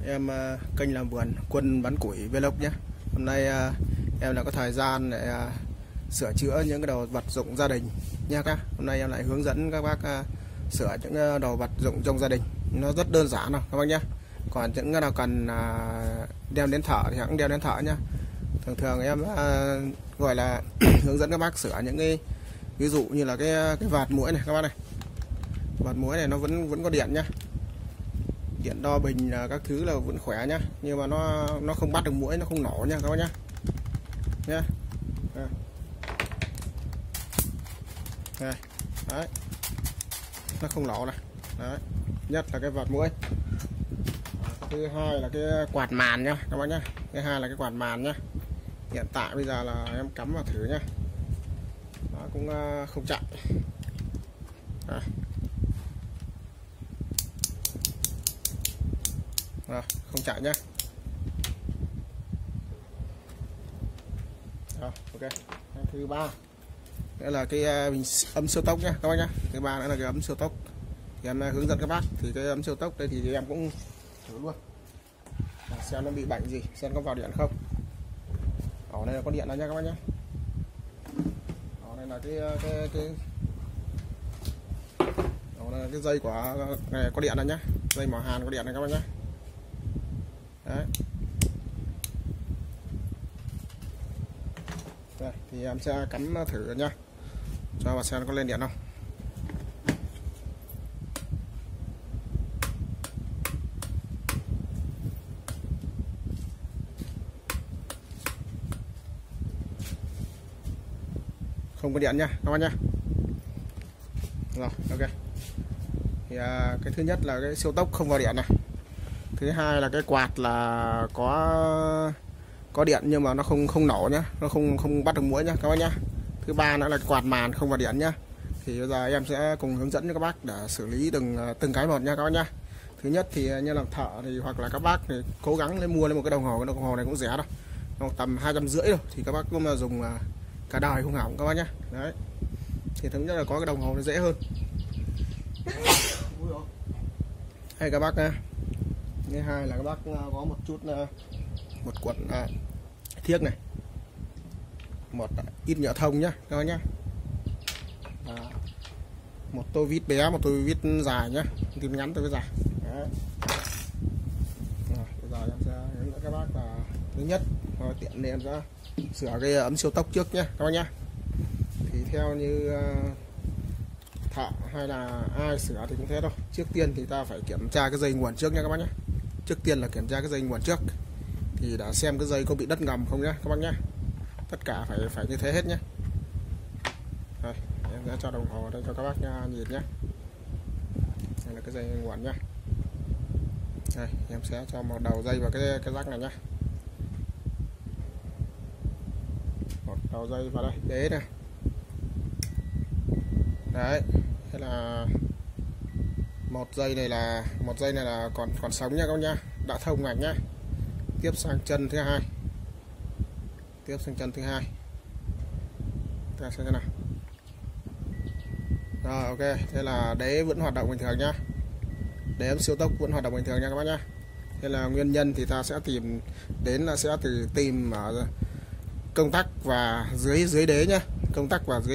Em kênh làm vườn Quân Bán Củi Vlog nhé. Hôm nay em đã có thời gian để sửa chữa những cái đồ vật dụng gia đình nha các. Hôm nay em lại hướng dẫn các bác sửa những đồ vật dụng trong gia đình. Nó rất đơn giản thôi các bác nhé. Còn những cái nào cần đem đến thợ thì hãng đem đến thợ nhé. Thường em gọi là hướng dẫn các bác sửa những cái ví dụ như là cái vạt muỗi này các bác này. Vạt muỗi này nó vẫn có điện nhá. Điện đo bình các thứ là vẫn khỏe nhá, nhưng mà nó không bắt được muỗi, nó không nổ nha các bác nhá. Nhá. Đây. Đấy. Nó không nổ này. Đấy. Nhất là cái vạt muỗi. Thứ hai là cái quạt màn nhá các bác nhá. Thứ hai là cái quạt màn nhá. Hiện tại bây giờ là em cắm vào thử nhá. Nó cũng không chạy. Đây. Rồi, không chạy nhá. Rồi, ok. Thứ ba nữa là cái bình ấm siêu tốc nhá các bác nhá. Thứ ba nữa là cái ấm siêu tốc. Thì em hướng dẫn các bác thì cái ấm siêu tốc đây thì em cũng thử luôn. Xem nó bị bệnh gì, xem có vào điện không. Ở đây là có điện rồi nha các bác nhá. Ở đây là cái ở đây là cái dây của này có điện rồi nhá. Dây mỏ hàn có điện này các bác nhá. Đấy. Đây, thì em sẽ cắm thử nha, cho vào xem có lên điện không. Không có điện nha các bác nhá. Rồi, ok. Thì cái thứ nhất là cái siêu tốc không vào điện này. Thứ hai là cái quạt là có điện nhưng mà nó không nổ nhá, nó không bắt được muỗi nhá các bác nhá. Thứ ba nữa là quạt màn không vào điện nhá. Thì bây giờ em sẽ cùng hướng dẫn cho các bác để xử lý từng cái một nha các bác nhá. Thứ nhất thì như làm thợ thì hoặc là các bác thì cố gắng mua lên một cái đồng hồ này cũng rẻ đâu, nó tầm 250 thôi, thì các bác cũng mà dùng cả đời không hỏng các bác nhá. Đấy, thì thứ nhất là có cái đồng hồ nó dễ hơn. Hay các bác nha. Thứ hai là các bác có một chút một cuộn thiếc này, một ít nhựa thông nhá các bác nhá. Một tô vít bé, một tô vít dài nhá, vít ngắn tô vít dài. Đấy. Rồi, bây giờ em sẽ hướng dẫn các bác là thứ nhất tiện nên em sẽ sửa cái ấm siêu tốc trước nhá các bác nhá. Thì theo như thợ hay là ai sửa thì cũng thế thôi. Trước tiên thì ta phải kiểm tra cái dây nguồn trước nha các bác nhé. Trước tiên là kiểm tra cái dây nguồn trước, thì đã xem cái dây có bị đất ngầm không nhá các bác nhé. Tất cả phải như thế hết nhé. Rồi, em sẽ cho đồng hồ đây cho các bác nhìn nhé. Đây là cái dây nguồn nhá. Đây, em sẽ cho một đầu dây vào cái rắc này nhá. Một đầu dây vào đây, đế này. Đấy, thế là một dây này là còn sống nha các bác nhá, đã thông mạch nhá. Tiếp sang chân thứ hai. Ta xem thế nào. Rồi, ok, thế là đế vẫn hoạt động bình thường nhá. Đế ấm siêu tốc vẫn hoạt động bình thường nha các bác nhá. Thế là nguyên nhân thì ta sẽ tìm ở công tắc và dưới đế nhá. Công tắc và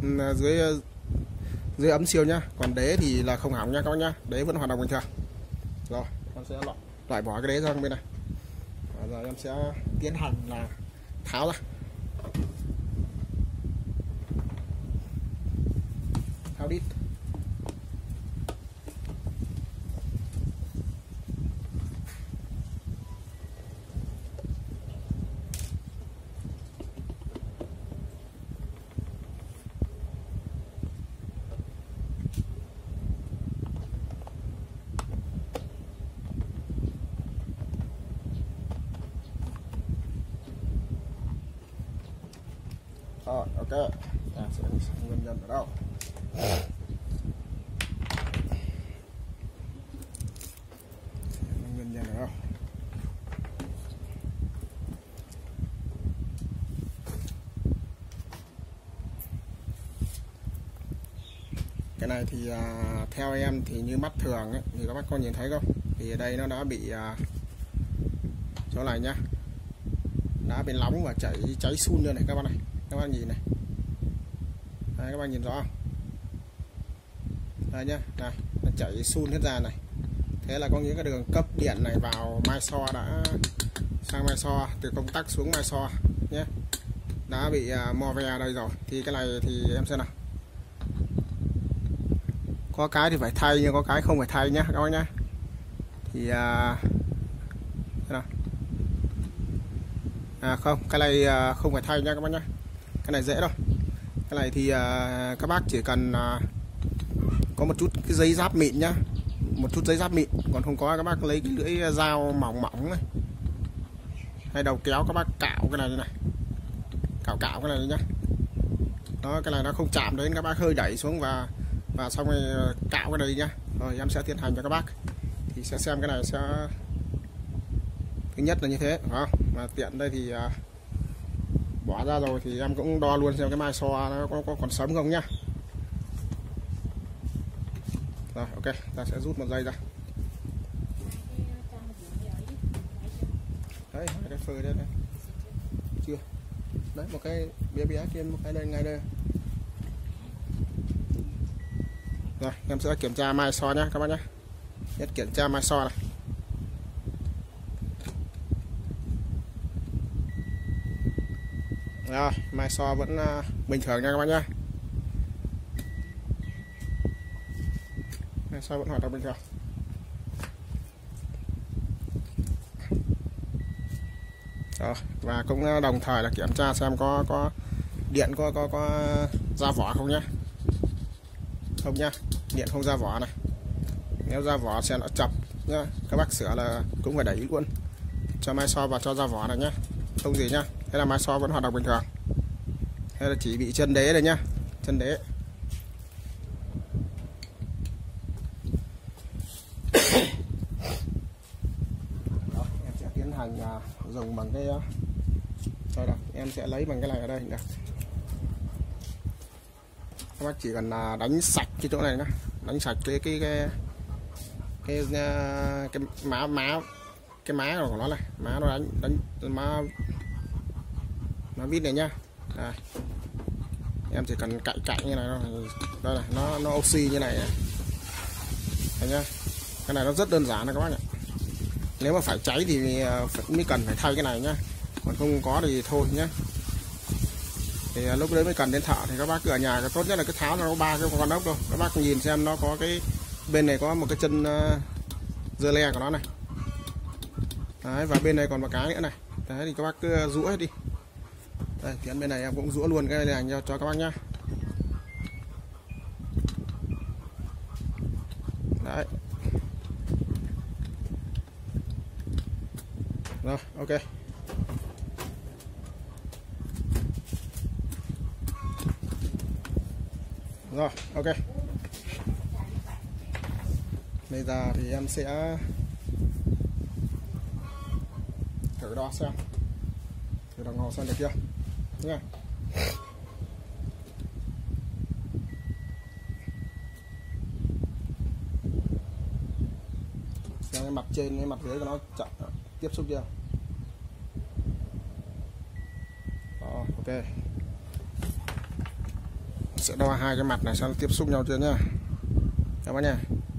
dưới ấm siêu nhá. Còn đế thì là không hỏng nha các bác nhá. Đế vẫn hoạt động bình thường. Rồi, con sẽ loại bỏ cái đế ra bên này. Rồi giờ em sẽ tiến hành là tháo ra. Tháo đít. Rồi, ok. Ta sẽ nguyên nhân ở đâu? Nguyên nhân ở đâu? Cái này thì theo em thì như mắt thường ấy, thì các bác có nhìn thấy không? Thì ở đây nó đã bị chỗ này nhá, đá bên nóng và cháy sun như này các bạn này, các bạn nhìn này. Đấy, các bạn nhìn rõ không? Đây nhá, này nó chảy sun hết ra này. Thế là có những cái đường cấp điện này vào mai so đã sang mai so, từ công tắc xuống mai so nhé, đã bị mò ve đây rồi. Thì cái này thì em xem nào, có cái thì phải thay nhưng có cái không phải thay nhá các bác nhá. Thì không, cái này không phải thay nha các bác nhá, cái này dễ đâu. Cái này thì các bác chỉ cần có một chút cái giấy giáp mịn nhá, một chút giấy giáp mịn, còn không có các bác lấy cái lưỡi dao mỏng mỏng này hay đầu kéo, các bác cạo cái này này, cạo cái này nhá. Đó, cái này nó không chạm đến, các bác hơi đẩy xuống và xong rồi cạo cái này nhá. Rồi em sẽ tiến hành cho các bác, thì sẽ xem cái này sẽ thứ nhất là như thế, phải không? Mà tiện đây thì bỏ ra rồi thì em cũng đo luôn xem cái mai so nó có còn sống không nhá. Rồi ok, ta sẽ rút một dây ra. Đấy, cái phơi đây này. Chưa. Đấy, một cái bé bé kia, một cái đây ngay đây. Rồi, em sẽ kiểm tra mai so nhá các bác nhé. Nhất kiểm tra mai so này. Rồi, mai so vẫn bình thường nha các bác nhé. Mai so vẫn hoạt động bình thường. Rồi, và cũng đồng thời là kiểm tra xem có điện có ra vỏ không nhá. Không nhá, điện không ra vỏ này. Nếu ra vỏ sẽ nó chập nhá, các bác sửa là cũng phải đẩy luôn cho mai so và cho ra vỏ này nhá, không gì nhá. Thế là mai so vẫn hoạt động bình thường. Thế là chỉ bị chân đế đây nhá, chân đế. Đó, em sẽ tiến hành dùng bằng cái đây là em sẽ lấy bằng cái này ở đây nè. Các bác chỉ cần đánh sạch cái chỗ này nhá, đánh sạch cái má của nó này, má nó đánh má vít này nhá. Đây. Em chỉ cần cạnh như này thôi. Đây này, nó oxy như này này. Đấy nhá. Cái này nó rất đơn giản này các bác ạ. Nếu mà phải cháy thì mới cần phải thay cái này nhá, còn không có thì thôi nhá. Thì lúc đấy mới cần đến thợ, thì các bác cứ ở nhà tốt nhất là cái tháo nó có 3 cái con ốc thôi. Các bác nhìn xem nó có cái bên này có một cái chân dơ le của nó này. Đấy, và bên này còn một cái nữa này. Đấy thì các bác cứ rũa hết đi. Đây, thì bên này em cũng rũa luôn cái này cho các bác nhá. Đấy. Rồi, ok. Rồi, ok. Bây giờ thì em sẽ thử đo xem, thử đồng hồ xem được chưa nha. Xem cái mặt trên cái mặt dưới của nó chậm tiếp xúc chưa. Đó, ok. Sẽ đo hai cái mặt này xem tiếp xúc nhau chưa nhá các bác nha.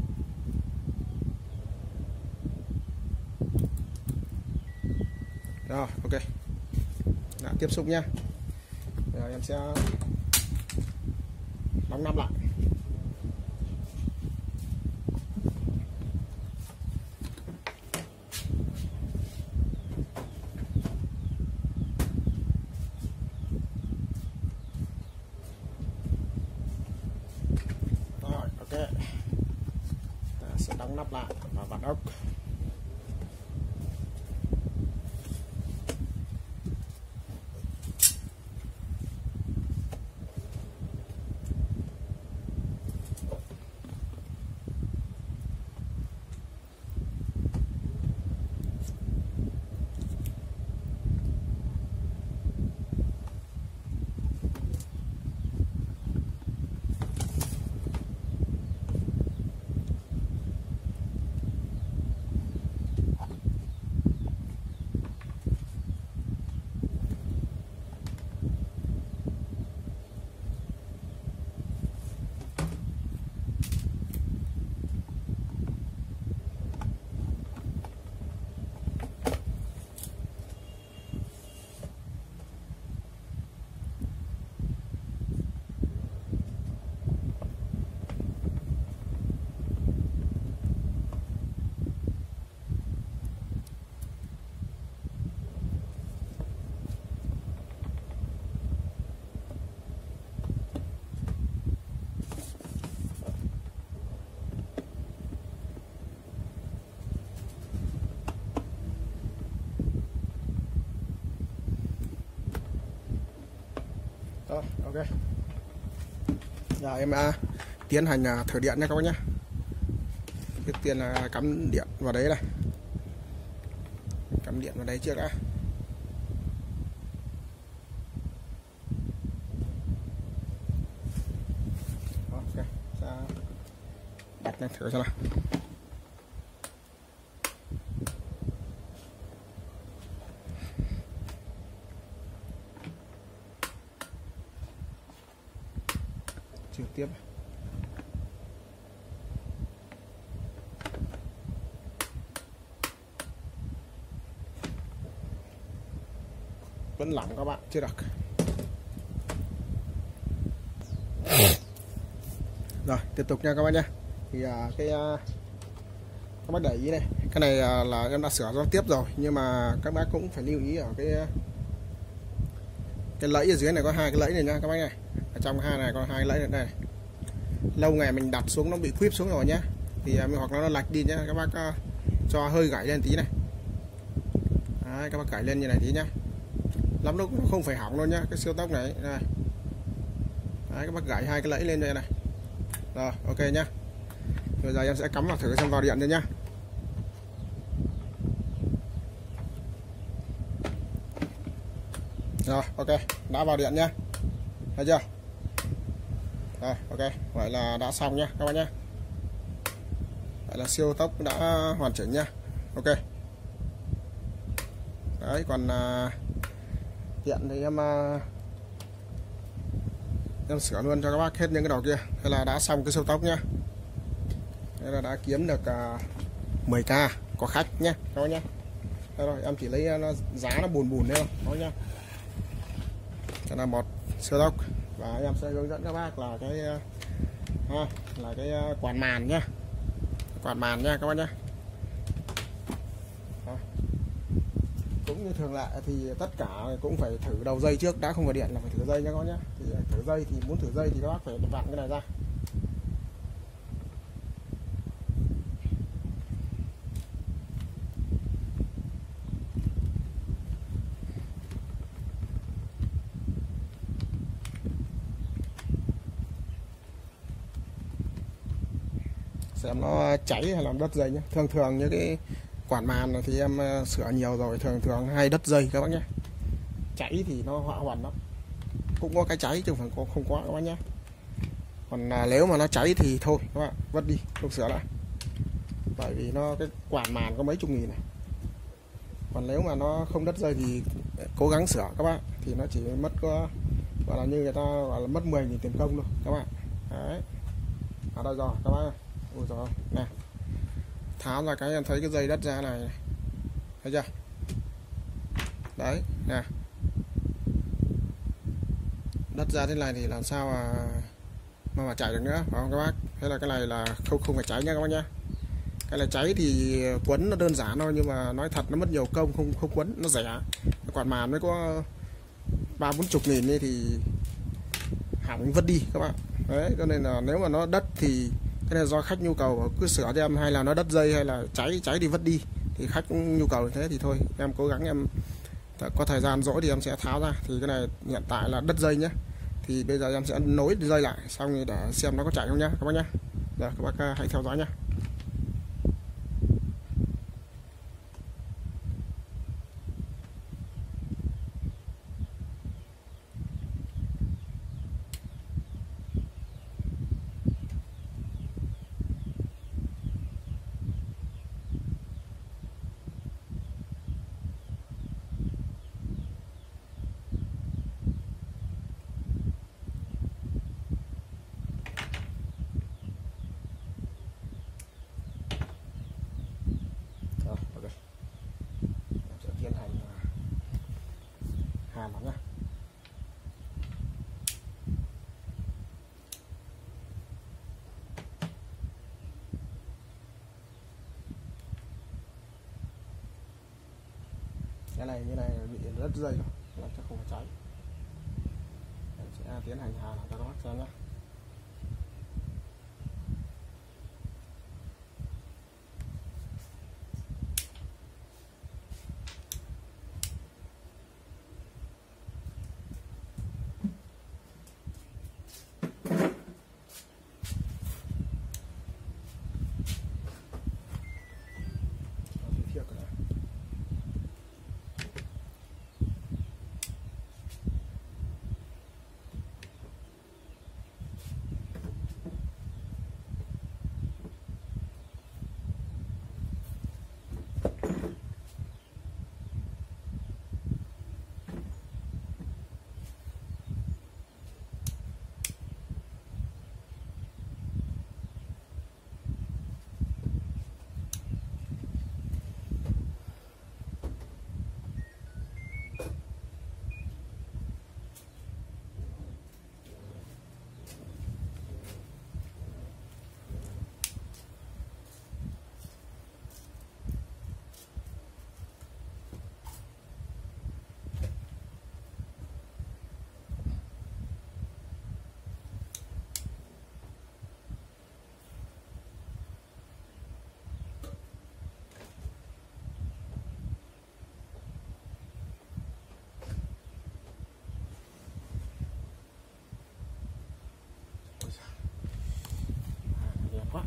Rồi ok, đã tiếp xúc nhá. Rồi em sẽ đóng nắp lại. Rồi ok, sẽ đóng nắp lại và vặn ốc. Rồi, ok. Giờ em tiến hành thử điện nha các bác nhé. Trước tiên là cắm điện vào đấy này. Cắm điện vào đấy trước đã. Ok, đặt lên thử xem nào. Trực tiếp vẫn lỏng các bạn, chưa được. Rồi tiếp tục nha các bạn nhé. Thì các bác để ý này, cái này là em đã sửa tiếp rồi, nhưng mà các bác cũng phải lưu ý ở cái lẫy ở dưới này có hai cái lẫy này nha các bác này. Ở trong hai này có hai lẫy này, đây. Lâu ngày mình đặt xuống nó bị khuyết xuống rồi nhá, thì hoặc là nó lệch đi nhá, các bác cho hơi gãy lên tí này. Đấy, các bác gãy lên như này tí nhá, lắm lúc nó không phải hỏng luôn nhá, cái siêu tốc này đây. Đấy, các bác gãy hai cái lẫy lên đây này. Rồi ok nhá. Bây giờ em sẽ cắm vào thử xem vào điện thôi nhá. Rồi ok, đã vào điện nhá, thấy chưa? Rồi ok, vậy là đã xong nhá các bạn nhé. Vậy là siêu tốc đã hoàn chỉnh nha. Ok. Đấy, còn điện thì em sửa luôn cho các bác hết những cái đầu kia. Thế là đã xong cái siêu tốc nhá. Thế là đã kiếm được 10k có khách nhé các bác nhé. Thế rồi em chỉ lấy nó giá nó bùn thôi đó nhá. Đây là một siêu tốc, và em sẽ hướng dẫn các bác là cái quạt màn nhá, quạt màn nha các bác nhé. Cũng như thường lệ thì tất cả cũng phải thử đầu dây trước đã, không vào điện là phải thử dây nha các bác nhé. Thì thử dây thì muốn thử dây thì các bác phải vặn cái này ra. Xem nó cháy hay là đất dây nhé. Thường những cái quạt màn này thì em sửa nhiều rồi, thường hay đất dây các bác nhé. Cháy thì nó hỏa hoạn lắm, cũng có cái cháy chứ không có các bác nhé. Còn nếu mà nó cháy thì thôi các bạn vứt đi, không sửa lại, bởi vì nó cái quạt màn có mấy chục nghìn này. Còn nếu mà nó không đất dây thì cố gắng sửa các bạn, thì nó chỉ mất có gọi là như người ta gọi là mất 10.000 tiền công thôi các bạn. Đấy, ở đây rồi các bác. Ui rồi nè, tháo ra cái em thấy cái dây đất ra này, thấy chưa? Đấy nè, đất ra thế này thì làm sao mà chạy được nữa, phải không các bác? Thế là cái này là không phải cháy nha các bác nhá. Cái này cháy thì quấn nó đơn giản thôi, nhưng mà nói thật nó mất nhiều công, không quấn nó rẻ. Quạt màn mới có 30-40 nghìn đi thì hỏng vứt đi các bạn. Đấy, cho nên là nếu mà nó đất thì cái này do khách nhu cầu cứ sửa cho em, hay là nó đất dây hay là cháy thì vứt đi, thì khách nhu cầu như thế thì thôi em cố gắng, em có thời gian rỗi thì em sẽ tháo ra. Thì cái này hiện tại là đất dây nhé, thì bây giờ em sẽ nối dây lại xong thì để xem nó có chạy không nhá các bác nhá. Rồi các bác hãy theo dõi nhá. Hàn vào nhá. Cái này như này bị rất dây rồi, làm chắc không phải cháy. Em sẽ tiến hành hàn cho các bác xem nhé. quá.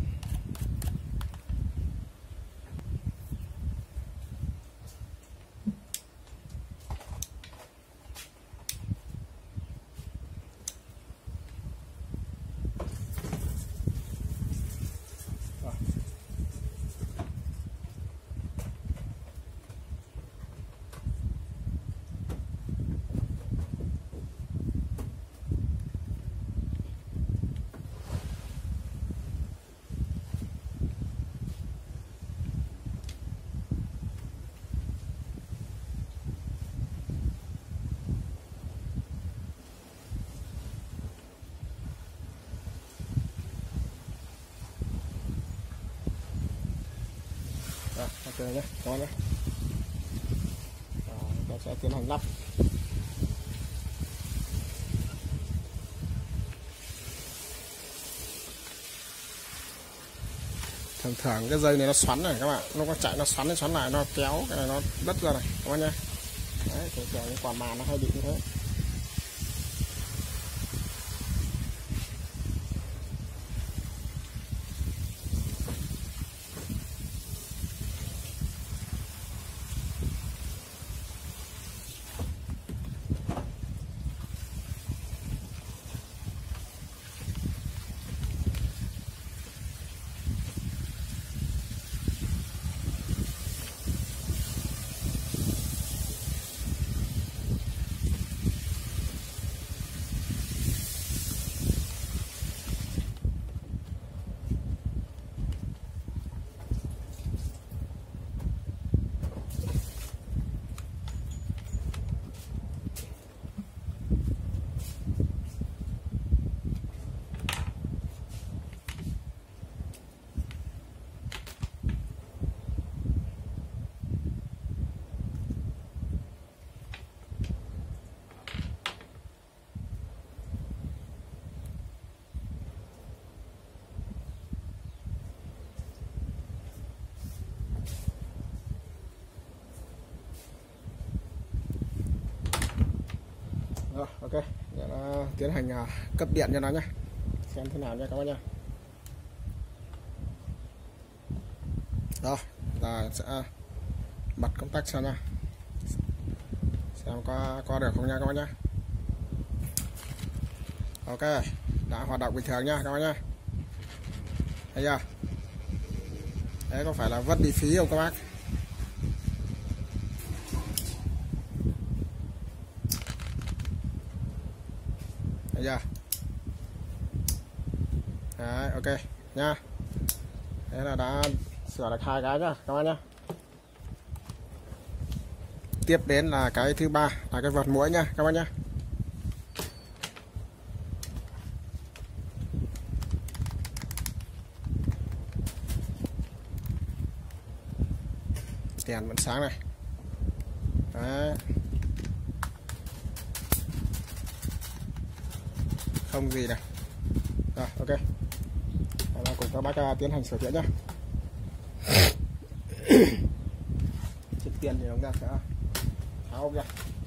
Rồi, ok nhé, có nhé. Ta sẽ tiến hành lắp. Thường thường cái dây này nó xoắn này các bạn, nó có chạy nó xoắn lên xoắn lại, nó kéo cái này nó đứt ra này các bạn nhé. Đấy, thường thường cái quả màn nó hay bị như thế. Rồi, ok, để nó tiến hành cấp điện cho nó nhé, xem thế nào nha các bạn nhé. Rồi, ta sẽ bật công tắc xem nha, xem có được không nha các bạn nhé. Ok, đã hoạt động bình thường nha các bạn nhé. Thấy chưa? Đấy, có phải là vất đi phí không các bác? Thấy chưa? Đấy, ok nha. Thế là đã sửa được 2 cái nhá các bạn nhé. Tiếp đến là cái thứ ba là cái vợt muỗi nha các bạn nhé. Đèn vẫn sáng này. Đấy. Không gì này. Rồi, ok. Đó là cùng các bác tiến hành sửa chữa nhé. Trước tiên thì chúng ta sẽ tháo ốc ra.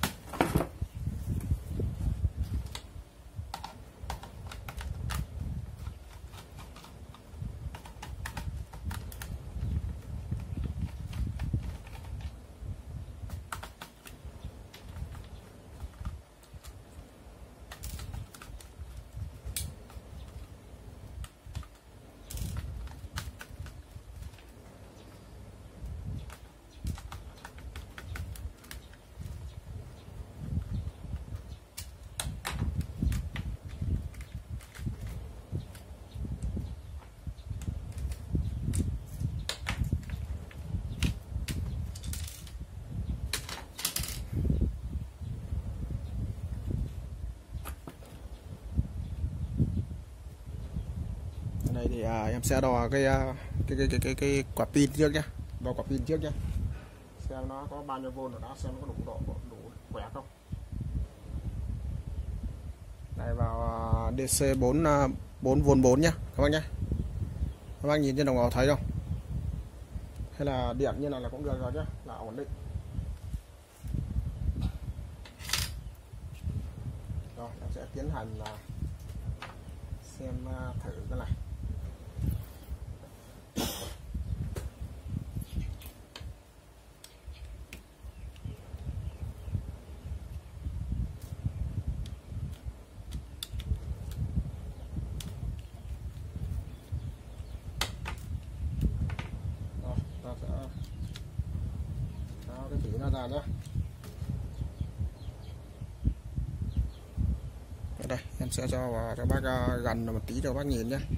Đây thì em sẽ đo cái quả pin trước nhé, đo quả pin trước nhé, xem nó có bao nhiêu vôn rồi đã, xem nó có đủ khỏe không. Đây vào DC 4V nhé các bác nhé. Các bác nhìn trên đồng hồ thấy không? Hay là điện như này là cũng được rồi nhé, là ổn định. Rồi em sẽ tiến hành là xem thử cái này. tháo cái vỉ nó ra nhé. Ở đây em sẽ cho vào cho bác gần một tí cho bác nhìn nhé.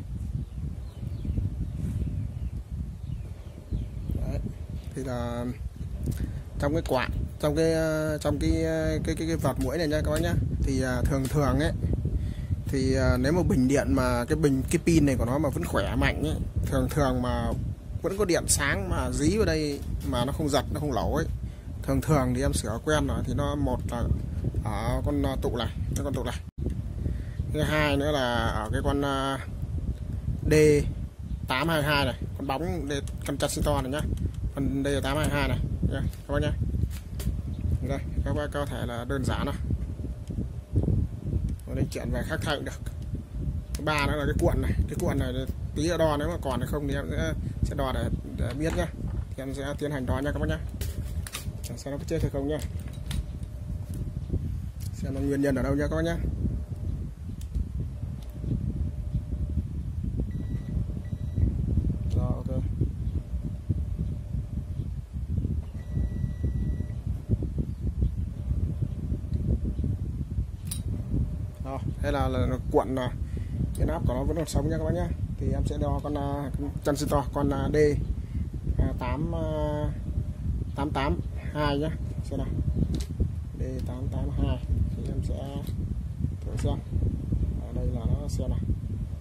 Đấy. Thì là trong cái quạt, trong cái vạt mũi này nha các bác nhá, thì thường ấy thì nếu mà bình điện mà cái pin này của nó mà vẫn khỏe mạnh ấy, thường mà vẫn có điện sáng mà dí vào đây mà nó không giật, nó không lẩu ấy, thường thì em sửa quen rồi thì nó một là ở con tụ này, cái con tụ này, thứ hai nữa là ở cái con D822 này, con bóng con transistor này nhá, con D822 này nha các bác nhá. Đây các bác có thể là đơn giản thôi, đây chuyển về khác thay cũng được. Thứ ba nữa là cái cuộn này tí nữa đo, nếu mà còn hay không thì em sẽ đo để biết nhá, thì em sẽ tiến hành đo nha các bác nhá, xem nó có chết hay không nhá, xem nó nguyên nhân ở đâu nha các bác nhá. Rồi ok. Đó, thế là cuộn cái nắp của nó vẫn còn sống nha các bác nhé. Thì em sẽ đo con transistor con D882 nhé, xem nào, D882 thì em sẽ thử xem ở đây là nó xem nào.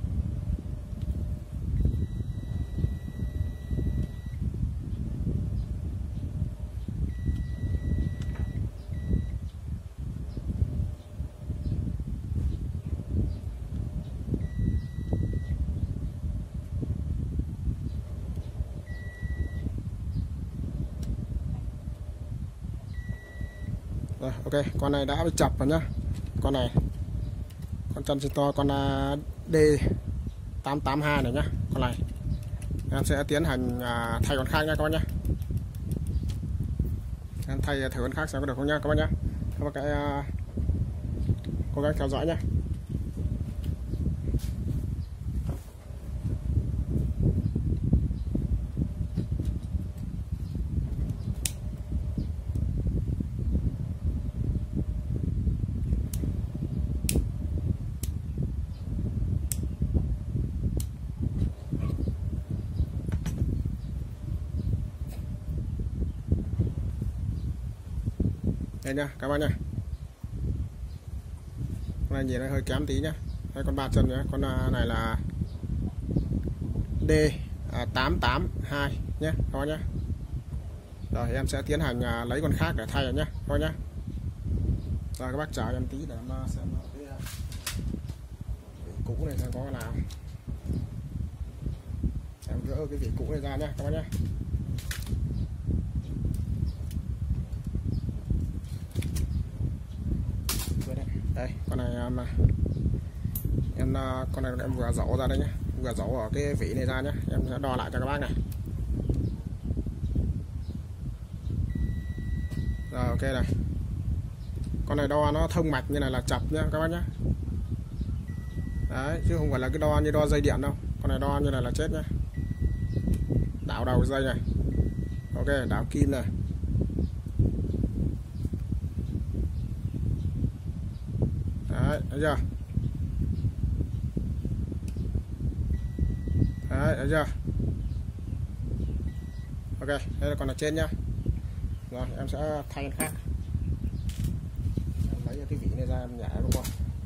Rồi, ok, con này đã bị chập rồi nhá. Con này, con transistor con D882 này nhá. Con này em sẽ tiến hành thay con khác nha các bác nhá. Em thay thử con khác xem có được không nhá các bác nhá. Các bác cái cố gắng theo dõi nhá. Đây nha các bác nha, con này nhìn nó hơi kém tí nhá. Đây, con 3 chân nhá, con này là D882 nhé các bác nhá. Rồi em sẽ tiến hành lấy con khác để thay rồi nhé các bác nhá. Rồi các bác chờ em tí để em xem cái cũ này xem có cái nào, em gỡ cái vỉ cũ này ra nhé các bác nhá. Đây con này mà con này em vừa dẫu ra đây nhé, vừa dẫu ở cái vỉ này ra nhé, em sẽ đo lại cho các bác này. Rồi ok này, con này đo nó thông mạch như này là chập nhá các bác nhé. Đấy chứ không phải là cái đo như đo dây điện đâu, con này đo như này là chết nhá. Đảo đầu dây này, ok, đảo kim này. Đấy, thấy chưa? Đấy, thấy chưa? Ok, đây là con ở trên nhá. Rồi, em sẽ thay con khác. Em lấy cái vỉ này ra em nhả nó qua.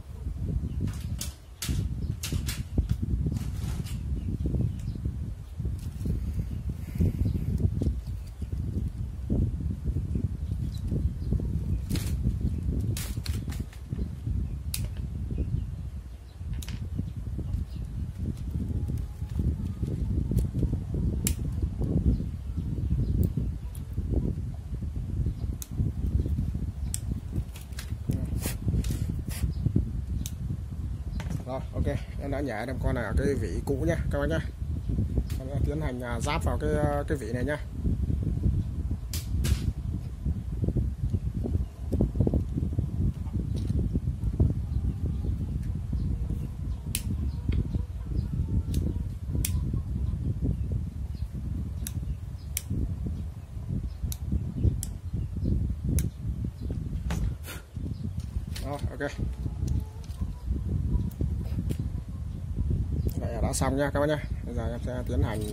Rồi ok, em đã nhả đem con này ở cái vỉ cũ nhá các bác nhá. Em sẽ tiến hành ráp vào cái vỉ này nhá. Đó, ok. Vậy đã xong nha các bác nhé. Bây giờ em sẽ tiến hành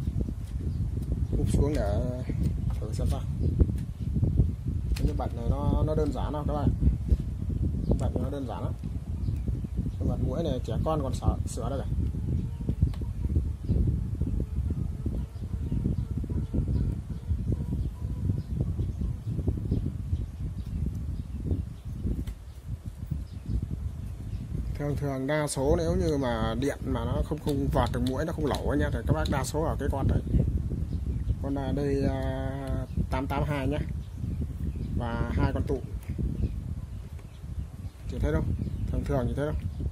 úp xuống để thử xem sao. Cái bật này nó đơn giản đâu các bạn. Bật nó đơn giản lắm. Cái bật mũi này trẻ con còn sửa đây. Thường đa số nếu như mà điện mà nó không vọt được mũi, nó không lẩu nha, thì các bác đa số ở cái con đấy. Con này đây 882 nhé, và 2 con tụ. Chỉ thấy đâu, thường như thế đâu.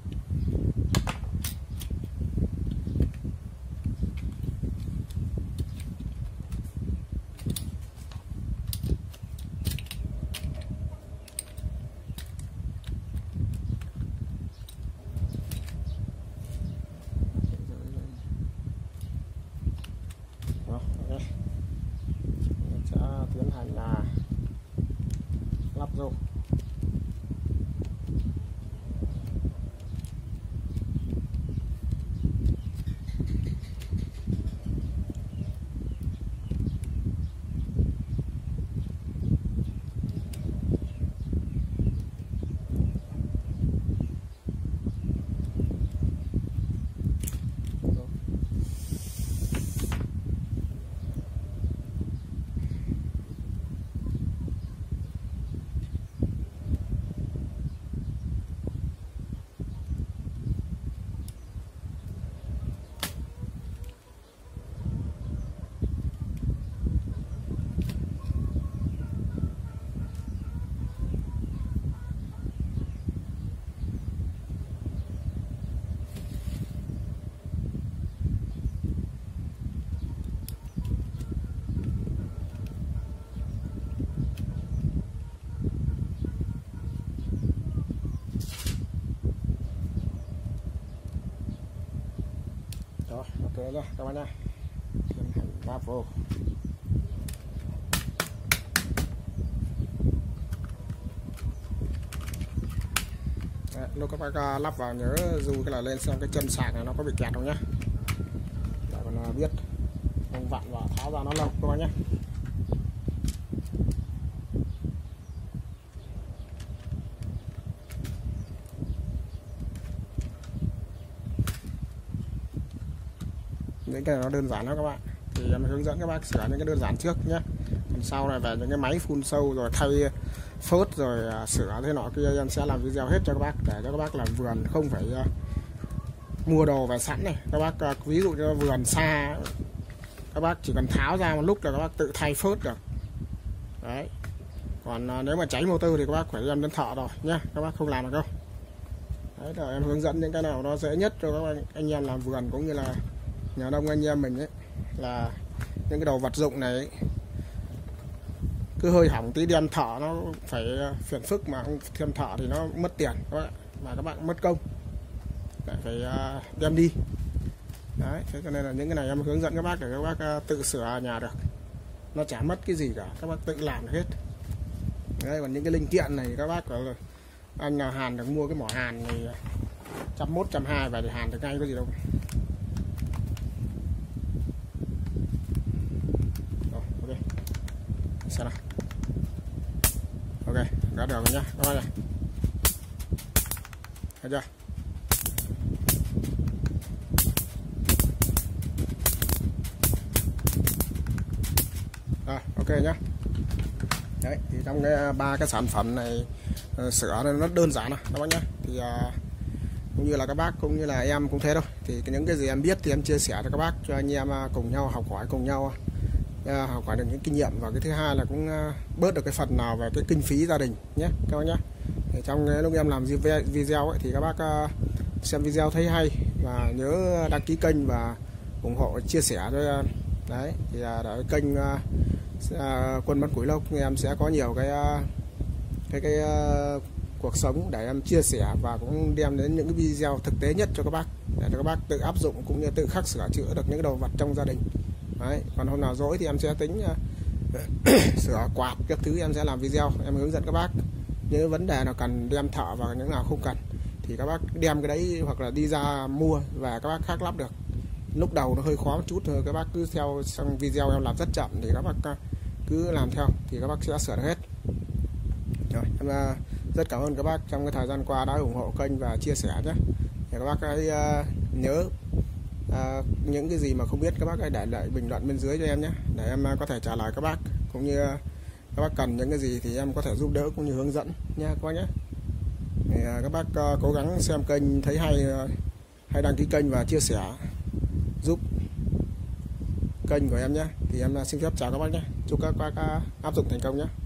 Sẽ tiến hành là lắp rô. Rồi, ok nha các bạn nha. Tiến hành lắp vô. Đấy, lúc các bác lắp vào nhớ dù cái là lên xem cái chân sạc này nó có bị kẹt không nhá. Để còn biết không vặn vào tháo ra nó lâu các bác nhé. Những cái này nó đơn giản lắm các bạn, thì em hướng dẫn các bác sửa những cái đơn giản trước nhé. Còn sau này về những cái máy phun sâu rồi thay phớt rồi sửa thế nọ kia em sẽ làm video hết cho các bác, để cho các bác làm vườn không phải mua đồ về sẵn này. Các bác ví dụ như vườn xa, các bác chỉ cần tháo ra một lúc là các bác tự thay phớt được đấy. Còn nếu mà cháy motor thì các bác phải đem đến thợ rồi nhá, các bác không làm được đâu. Đấy là em hướng dẫn những cái nào nó dễ nhất cho các anh em làm vườn cũng như là nhà nông anh em mình ấy, là những cái đồ vật dụng này ấy, cứ hơi hỏng tí đem thợ nó phải phiền phức, mà không thêm thợ thì nó mất tiền các bạn, mà các bạn mất công lại phải đem đi đấy. Thế cho nên là những cái này em hướng dẫn các bác để các bác tự sửa ở nhà được, nó chả mất cái gì cả, các bác tự làm được hết đấy. Còn những cái linh kiện này các bác có anh nào hàn được mua cái mỏ hàn này 101, 120 về thì hàn được ngay, có gì đâu. Ok, xem nào. Ok, đã được rồi nhá các bác này. Thấy chưa? Rồi, ok nhá. Đấy, thì trong cái ba cái sản phẩm này sửa nó đơn giản này các bác nhé. Thì cũng như là các bác cũng như là em cũng thế thôi, thì những cái gì em biết thì em chia sẻ cho các bác, cho anh em cùng nhau học hỏi, cùng nhau học hỏi được những kinh nghiệm, và cái thứ hai là cũng bớt được cái phần nào về cái kinh phí gia đình nhé các bác nhé. Thì trong cái lúc em làm video ấy, thì các bác xem video thấy hay và nhớ đăng ký kênh và ủng hộ chia sẻ cho đấy. Thì để kênh Quân Bắn Củi Lốc em sẽ có nhiều cái cuộc sống để em chia sẻ, và cũng đem đến những cái video thực tế nhất cho các bác, để cho các bác tự áp dụng cũng như tự khắc sửa chữa được những cái đồ vật trong gia đình đấy. Còn hôm nào rỗi thì em sẽ tính sửa quạt các thứ, em sẽ làm video em hướng dẫn các bác những vấn đề nào cần đem thợ và những nào không cần thì các bác đem cái đấy hoặc là đi ra mua và các bác khác lắp được. Lúc đầu nó hơi khó một chút thôi, các bác cứ theo sang video em làm rất chậm thì các bác cứ làm theo thì các bác sẽ sửa được hết. Rồi, em rất cảm ơn các bác trong cái thời gian qua đã ủng hộ kênh và chia sẻ nhé. Thì các bác hãy nhớ những cái gì mà không biết các bác hãy để lại bình luận bên dưới cho em nhé, để em có thể trả lời các bác, cũng như các bác cần những cái gì thì em có thể giúp đỡ cũng như hướng dẫn nha các bác nhé. Thì các bác cố gắng xem kênh thấy hay, hãy đăng ký kênh và chia sẻ giúp kênh của em nhé. Thì em xin phép chào các bác nhé, chúc các bác áp dụng thành công nhé.